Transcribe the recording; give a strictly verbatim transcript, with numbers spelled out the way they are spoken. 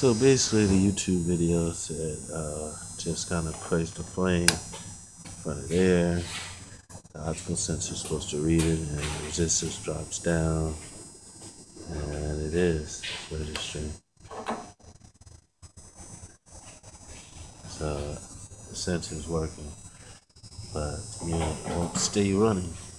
So basically, the YouTube video said uh, just kind of place the flame in front of there. The optical sensor is supposed to read it, and the resistance drops down, and it is registering. So the sensor is working, but you know, it won't stay running.